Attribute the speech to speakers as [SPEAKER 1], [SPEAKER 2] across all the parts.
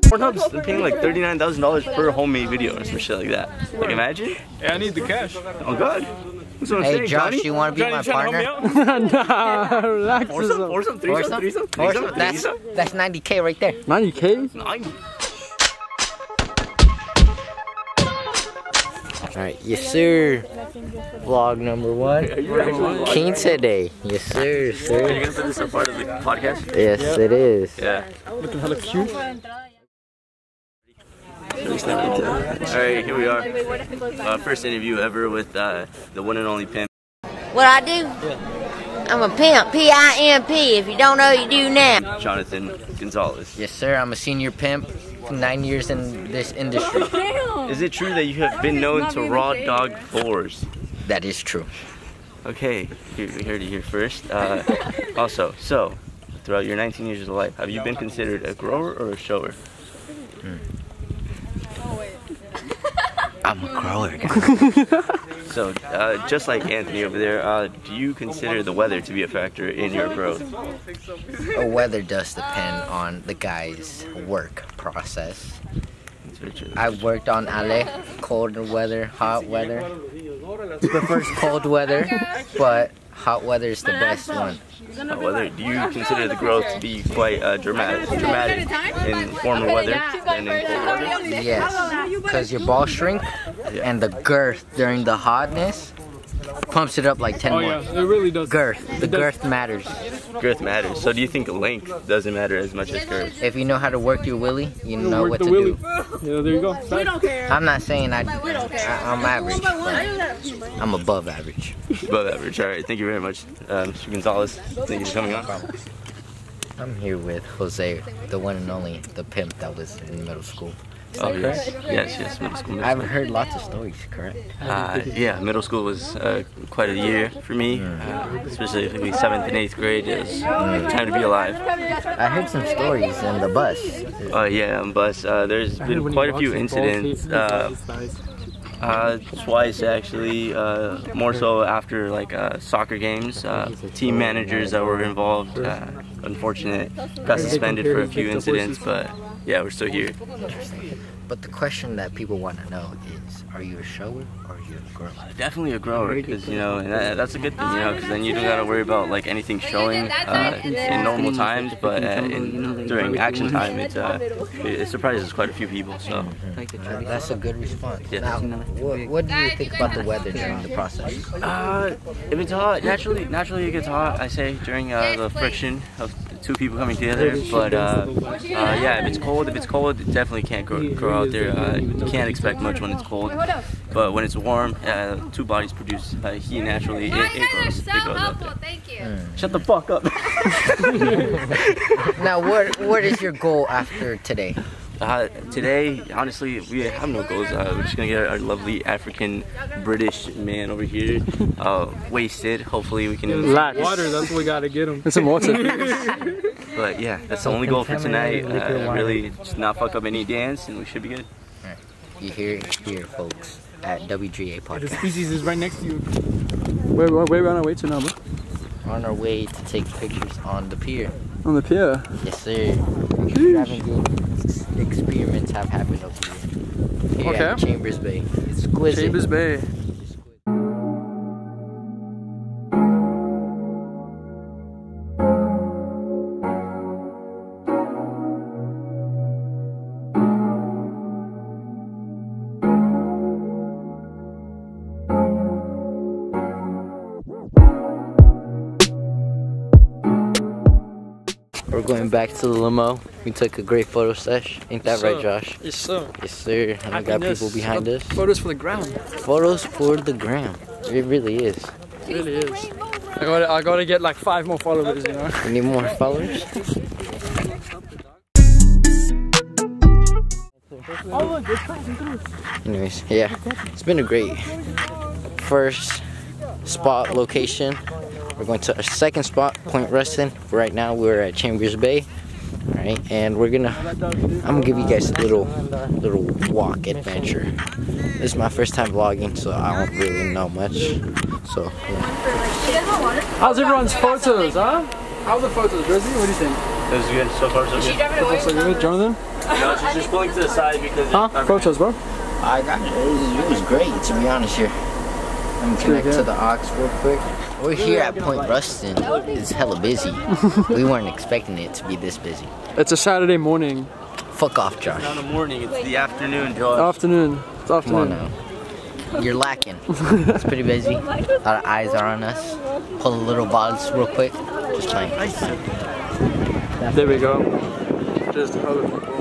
[SPEAKER 1] Pornhub's paying like $39,000 per homemade video or some shit like that. Like, imagine.
[SPEAKER 2] Yeah, I need the cash.
[SPEAKER 1] Oh God. That's what I'm saying,
[SPEAKER 3] Josh,
[SPEAKER 1] Johnny.
[SPEAKER 3] you want to be my partner?
[SPEAKER 4] Nah, relax.
[SPEAKER 1] Foursome, threesome.
[SPEAKER 3] That's 90K right there.
[SPEAKER 4] 90K?
[SPEAKER 1] 90.
[SPEAKER 3] Alright, yes sir. Vlog number 1. King today. Yes sir,
[SPEAKER 1] Are you
[SPEAKER 3] sir.
[SPEAKER 1] gonna put this as part of the podcast?
[SPEAKER 3] Yes, it is.
[SPEAKER 1] Yeah.
[SPEAKER 4] Looking hella cute.
[SPEAKER 1] Alright, here we are. First interview ever with the one and only Pimp.
[SPEAKER 5] What I do? I'm a pimp, P-I-M-P. If you don't know, you do now.
[SPEAKER 1] Jonathan Gonzalez.
[SPEAKER 3] Yes sir, I'm a senior pimp. 9 years in this industry.
[SPEAKER 1] Is it true that you have been known to raw dog boars?
[SPEAKER 3] That is true.
[SPEAKER 1] Okay, we heard it here first. Also, so, throughout your 19 years of life, have you been considered a grower or a shower?
[SPEAKER 3] I'm a grower, guy.
[SPEAKER 1] So, just like Anthony over there, do you consider the weather to be a factor in your growth?
[SPEAKER 3] The weather does depend on the guy's work process. I've worked on Ale, cold weather, hot weather. Prefers cold weather, but hot weather is the best one.
[SPEAKER 1] Hot weather. Do you consider the growth to be quite dramatic in warmer weather than in cold weather?
[SPEAKER 3] Yes, because your balls shrink and the girth during the hotness pumps it up like 10 more.
[SPEAKER 4] Yeah, it really does.
[SPEAKER 3] Girth. The girth matters.
[SPEAKER 1] Girth matters. So do you think length doesn't matter as much as girth?
[SPEAKER 3] If you know how to work your willy, you know what to
[SPEAKER 4] willy.
[SPEAKER 3] do.
[SPEAKER 4] Yeah, there you go.
[SPEAKER 5] We don't care.
[SPEAKER 3] I'm not saying I'm average, but I'm above average.
[SPEAKER 1] Above average. Alright, thank you very much, Mr. Gonzalez. Thank you for coming on.
[SPEAKER 3] I'm here with Jose, the one and only, the pimp that was in middle school.
[SPEAKER 1] Oh, yes. Yes, middle school.
[SPEAKER 3] I've heard lots of stories, correct?
[SPEAKER 1] Yeah, middle school was quite a year for me, specifically 7th and 8th grade. It was time to be alive.
[SPEAKER 3] I heard some stories in the bus.
[SPEAKER 1] Yeah, on bus. There's been quite a few incidents. Twice actually, more so after like soccer games. Team managers that were involved, unfortunate, got suspended for a few incidents, but yeah, we're still here.
[SPEAKER 3] But the question that people want to know is, are you a shower or are you a grower?
[SPEAKER 1] Definitely a grower, because you know, and that's a good thing, you know, because then you don't gotta worry about like anything showing in normal times, but during action time, it surprises quite a few people. So
[SPEAKER 3] that's a good response.
[SPEAKER 1] Yeah.
[SPEAKER 3] Now, what do you think about the weather during the process?
[SPEAKER 1] If it's hot, naturally it gets hot. I say during the friction of two people coming together, but yeah, if it's cold, it definitely can't grow out there. You can't expect much when it's cold, but when it's warm, two bodies produce heat naturally. It grows out there.
[SPEAKER 5] Thank you.
[SPEAKER 1] Shut the fuck up.
[SPEAKER 3] Now, what is your goal after today?
[SPEAKER 1] Today, honestly, we have no goals. We're just gonna get our lovely African British man over here wasted. Hopefully we can
[SPEAKER 4] Water, that's what we gotta get him. And some water.
[SPEAKER 1] But yeah, that's the only goal for tonight. Really, just not fuck up any dance, and we should be good.
[SPEAKER 3] Right. You hear it here, folks, at WGA Podcast.
[SPEAKER 4] The species is right next to you. Where are we on our way to now, bro?
[SPEAKER 3] On our way to take pictures on the pier.
[SPEAKER 4] On the pier?
[SPEAKER 3] Yes, sir. Extravagant experiments have happened over here. Here at Chambers Bay. Exquisite.
[SPEAKER 4] Chambers Bay.
[SPEAKER 3] We're going back to the limo. We took a great photo sesh. Ain't that right, Josh?
[SPEAKER 4] Yes, sir.
[SPEAKER 3] Yes, sir. And we got people behind us.
[SPEAKER 4] Photos for the gram.
[SPEAKER 3] Photos for the gram. It really is.
[SPEAKER 4] It really is. I gotta get like 5 more followers, you know.
[SPEAKER 3] You need more followers? Anyways, yeah. It's been a great first spot location. We're going to our second spot, Point Ruston. Right now we're at Chambers Bay. Alright, and I'm gonna give you guys a little walk adventure. This is my first time vlogging, so I don't really know much. So yeah.
[SPEAKER 4] How's everyone's photos, huh? How's the photos, Rosie? What do you think?
[SPEAKER 1] It was good. So far, so good.
[SPEAKER 4] So good, Jonathan?
[SPEAKER 1] No, she's just pulling to the side because.
[SPEAKER 4] Huh? Photos, bro.
[SPEAKER 3] I got it. It was great, to be honest here. Let me connect to the aux real quick. We're here at Point Ruston. It's hella busy. We weren't expecting it to be this busy.
[SPEAKER 4] It's a Saturday morning.
[SPEAKER 3] Fuck off, Josh.
[SPEAKER 1] It's not the morning, it's the afternoon, Josh.
[SPEAKER 4] Afternoon. It's afternoon.
[SPEAKER 3] Come on now. You're lacking. It's pretty busy. A lot of eyes are on us. Pull the little balls real quick. Just playing.
[SPEAKER 4] There we go. Just other people.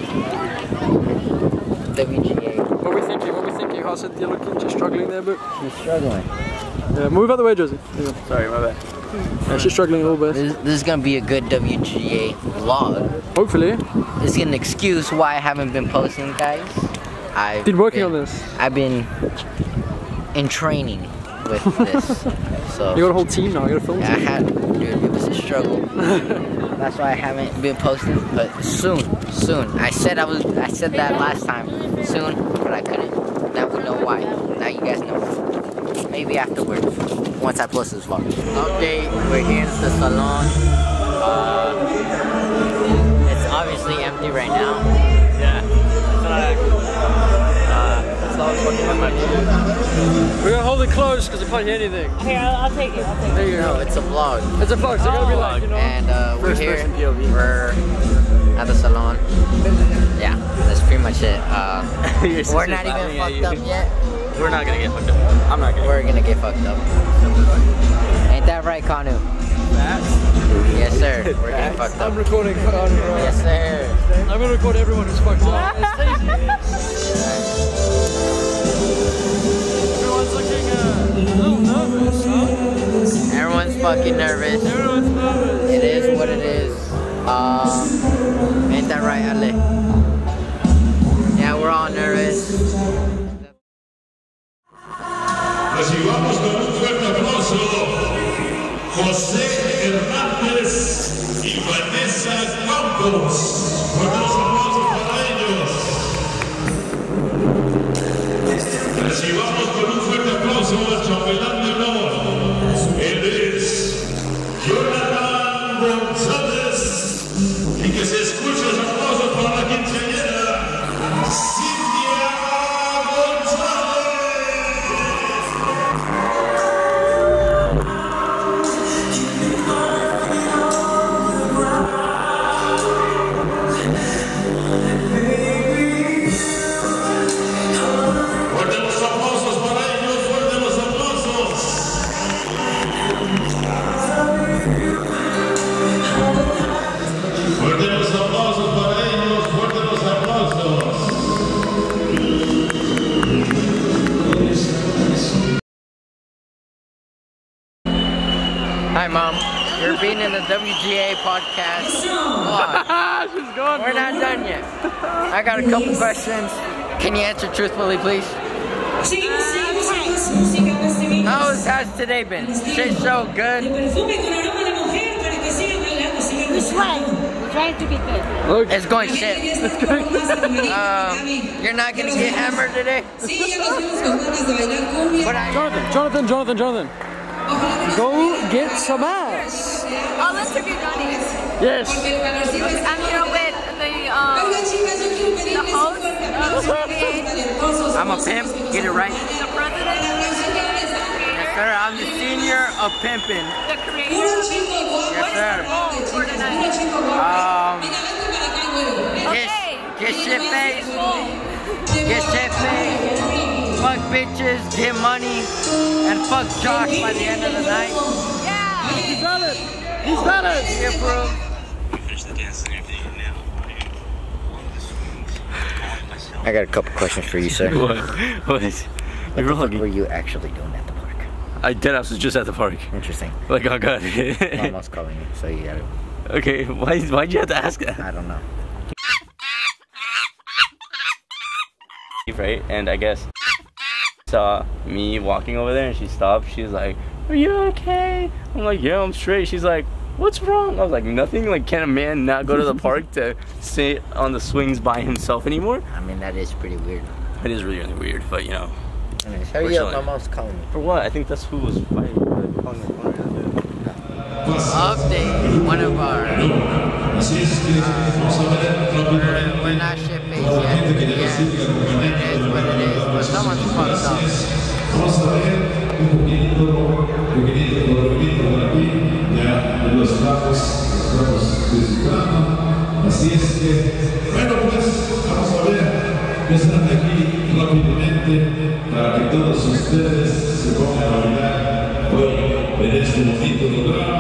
[SPEAKER 3] WGA.
[SPEAKER 4] What are we thinking? What are we thinking? How's it? You're looking just struggling there, but.
[SPEAKER 3] She's struggling.
[SPEAKER 4] Yeah, move out the way, Josie.
[SPEAKER 1] Sorry, my bad.
[SPEAKER 4] Yeah, she's struggling a little bit.
[SPEAKER 3] This is gonna be a good WGA vlog.
[SPEAKER 4] Hopefully.
[SPEAKER 3] It's an excuse why I haven't been posting, guys. I've
[SPEAKER 4] been working on this.
[SPEAKER 3] I've been in training with this. So
[SPEAKER 4] You got a whole team now. You got a film team.
[SPEAKER 3] Dude, it was a struggle. That's why I haven't been posting. But soon. I said that last time. Soon, but I couldn't. Now we know why. Now you guys know. Maybe afterwards, once I post this vlog. Update, we're here at the salon. It's obviously empty right now.
[SPEAKER 1] Yeah. That's not fucking much.
[SPEAKER 4] We're gonna hold it close because I can't hear anything.
[SPEAKER 5] Here, I'll take it.
[SPEAKER 3] There you go. It's a vlog.
[SPEAKER 4] It's a vlog, so it's gonna be like, you know.
[SPEAKER 3] And we're
[SPEAKER 1] First
[SPEAKER 3] here.
[SPEAKER 1] person POV.
[SPEAKER 3] We're at the salon. Yeah, that's pretty much it. We're not even fucked up yet.
[SPEAKER 1] We're not gonna get fucked up. I'm not gonna.
[SPEAKER 3] We're gonna get fucked up. Ain't that right, Kanu? Yes, sir. We're getting fucked up.
[SPEAKER 4] I'm recording Kanu.
[SPEAKER 3] Yes, sir.
[SPEAKER 4] I'm gonna record everyone who's fucked up. Everyone's looking a little nervous, huh?
[SPEAKER 3] Everyone's fucking nervous.
[SPEAKER 4] Everyone's nervous.
[SPEAKER 3] It is what it is. Ain't that right, Ale? Yeah, we're all nervous.
[SPEAKER 2] Recibamos con un fuerte aplauso José Hernández y Vanessa Campos. Fuertes los aplausos para ellos. Recibamos con un fuerte aplauso al chambelán de honor. Él es Jonathan González. Y que se escuche los aplausos para la quinceañera Cintia González.
[SPEAKER 3] Hi, Mom. You're being in the WGA podcast.
[SPEAKER 4] She's gone.
[SPEAKER 3] We're not done yet. I got a couple questions. Can you answer truthfully, please? How's today been? Shit so good.
[SPEAKER 5] It's right. We're trying to be good.
[SPEAKER 4] Look.
[SPEAKER 3] It's going shit. You're not gonna get hammered today?
[SPEAKER 4] Jonathan. Go get some ass.
[SPEAKER 6] Oh, let's interview Johnny.
[SPEAKER 4] Yes.
[SPEAKER 6] I'm here with the host of WGA,
[SPEAKER 3] I'm a pimp. Get it right.
[SPEAKER 6] the president,
[SPEAKER 3] Yes, sir. I'm the senior of pimping.
[SPEAKER 6] the creator. What is your goal for tonight?
[SPEAKER 3] Get shit faced.
[SPEAKER 6] Goal.
[SPEAKER 3] Get shit faced. Fuck bitches, get money, and fuck Josh by the end of the night.
[SPEAKER 6] Yeah.
[SPEAKER 4] He's valid.
[SPEAKER 3] He approved. I got a couple questions for you, sir.
[SPEAKER 1] What is?
[SPEAKER 3] What the fuck were you actually doing at the park?
[SPEAKER 1] I was just at the park.
[SPEAKER 3] Interesting.
[SPEAKER 1] Like, oh god.
[SPEAKER 3] I'm almost calling you, so you gotta.
[SPEAKER 1] Okay, why'd you have to ask that?
[SPEAKER 3] I don't know.
[SPEAKER 1] Right, and I guess saw me walking over there and she stopped. She was like, "Are you okay?" I'm like, "Yeah, I'm straight." She's like, "What's wrong?" I was like, "Nothing." Like, can a man not go to the park to sit on the swings by himself anymore?
[SPEAKER 3] I mean, that is pretty weird.
[SPEAKER 1] It is really, really weird, but you know.
[SPEAKER 3] Anyways, hurry up, my mom's calling me.
[SPEAKER 1] For what? I think that's who was calling my phone.
[SPEAKER 3] update one of our we're not ship based yet. Yeah, it is what it is, but someone's fucked up.
[SPEAKER 2] Vamos a ver un poquitito por aquí, ya los trapos disfrutando. Así es que, bueno pues, vamos a ver, empezar de aquí rápidamente para que todos ustedes se pongan a bailar hoy en este bonito programa.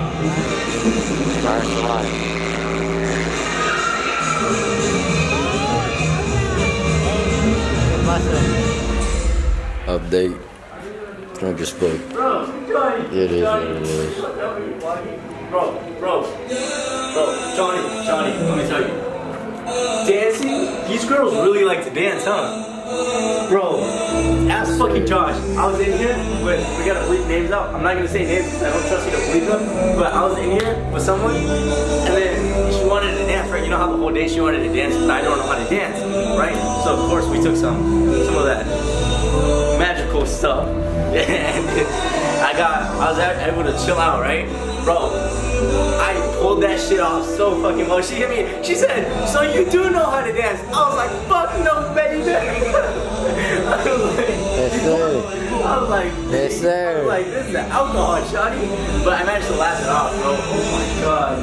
[SPEAKER 3] Update. Drunk as fuck. It is what it is.
[SPEAKER 1] Bro, Johnny, let me tell you. Dancing, these girls really like to dance, huh? Bro, ask fucking Josh. I was in here, but we gotta bleep names out. I'm not gonna say names because I don't trust you to bleep them. But I was in here with someone, and then she wanted to dance, right? You know how the whole day she wanted to dance, but I don't know how to dance, right? So of course we took some of that magical stuff. And I was able to chill out, right? Bro, I pulled that shit off so fucking well. She hit me, she said, so you do know how to dance? I was like, fuck no, baby.
[SPEAKER 3] Yes, sir.
[SPEAKER 1] I was like,
[SPEAKER 3] yes, sir.
[SPEAKER 1] this is the alcohol, shawty. But I managed to laugh it off, bro. Oh my god.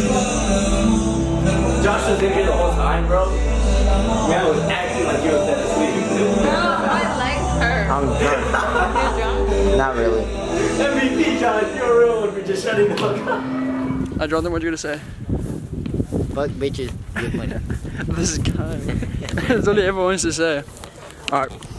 [SPEAKER 1] Josh was in here the whole time, bro. Man was acting like he was dead asleep.
[SPEAKER 6] No, my legs hurt.
[SPEAKER 3] I'm drunk.
[SPEAKER 6] You're drunk?
[SPEAKER 3] Not really.
[SPEAKER 1] MVP, Josh, you're a real one for just shutting the fuck up.
[SPEAKER 4] Jonathan, what you gonna say?
[SPEAKER 3] Fuck bitches. Get money.
[SPEAKER 4] This is kind. That's all he ever wants to say. Alright.